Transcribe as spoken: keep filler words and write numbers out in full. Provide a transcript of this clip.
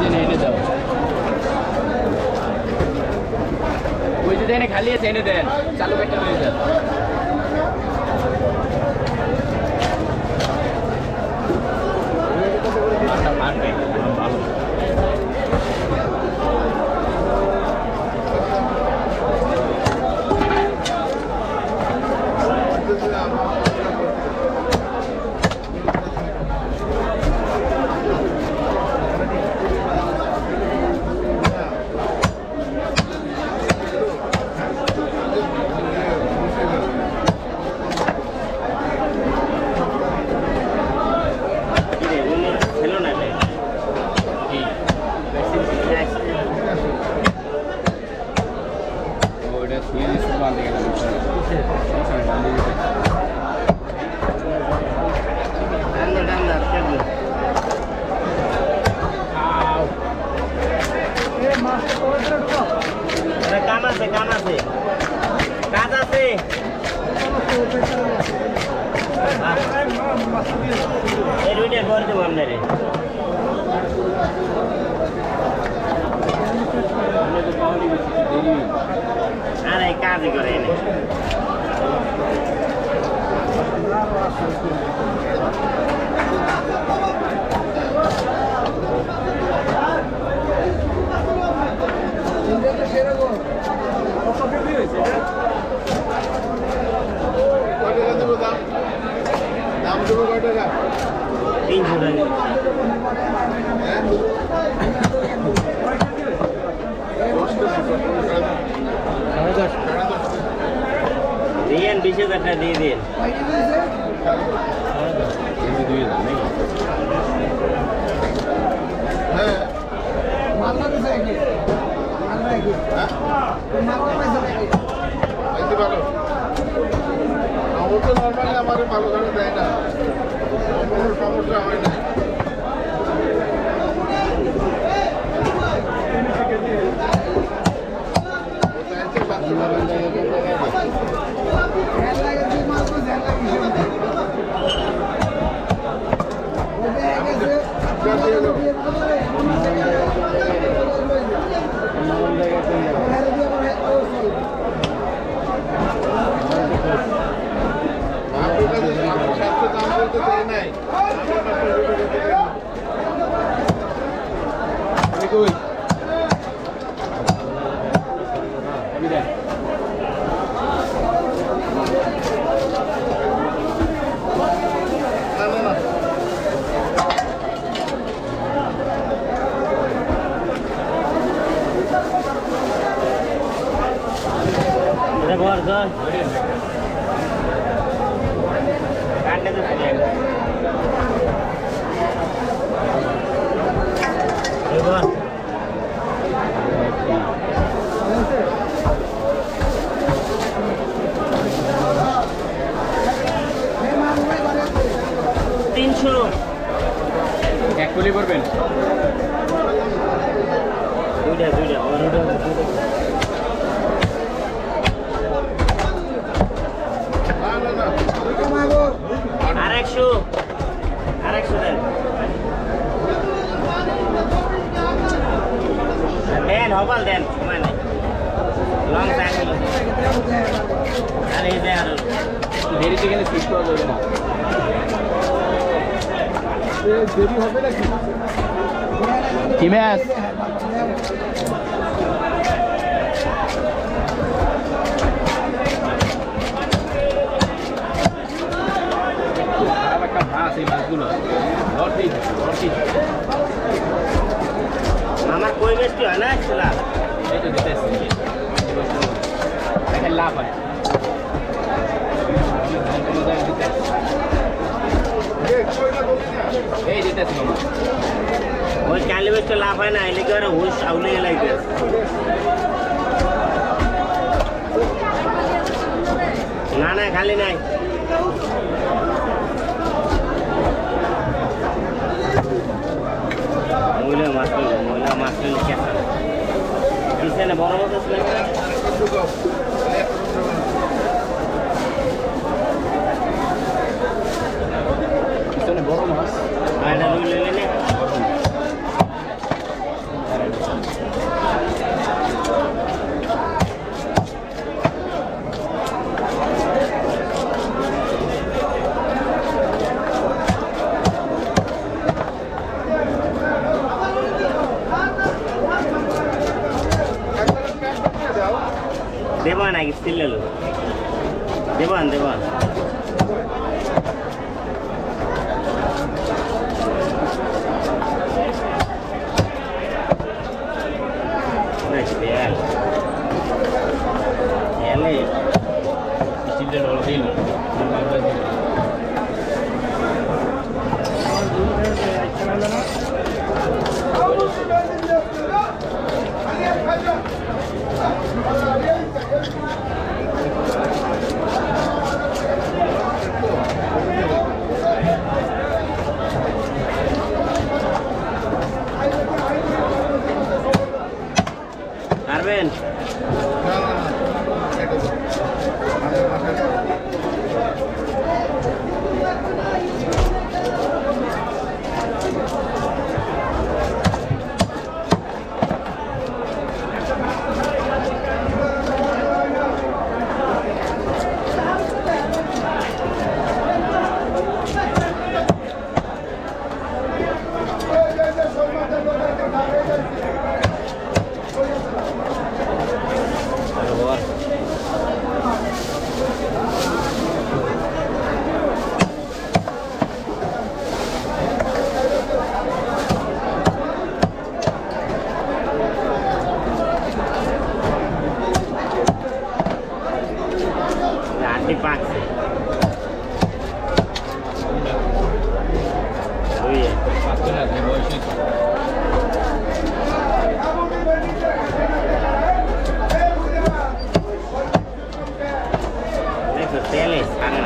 এনে দাও ওই যে দেন খালি আছে এনে দেন চালু একটা হয়ে যান আচ্ছা পারবে ভালো দিয়েন বিশ হাজারটা দিয়ে দিন আমার ভালো গাড়ি দেয় না কোনো সমস্যা হয় না তিনশো এক কুলি করবেন দুইটা দুইটা আরেকশো আরেকশো দেন দেন হবাল দেন সময় নেই লং টাইম আরে এই দেন দেরিতে গেলে ফিক্স করা যাবে না দেরি হবে নাকি কি ম্যাচ আমার কই বেশি হয় না ছেলা এই তো দিতেছি দেখেন লাভ হয় এই দিতেছি ওই চাইলে বেশ তো লাভ হয় না এলে কি আর হুশ আউলে লাগে না না খালি নাই মহিলা মাছ মহিলা মাছ কিসে না বড় মাছ আছে কিসে বড় মাছ আইনা লইলে নে দেবো নাকি স্টিল লেলো দেবান দেবান স্টিলের রোল দিন পারবেন Dipakai. Oh iya. Ini hoteles,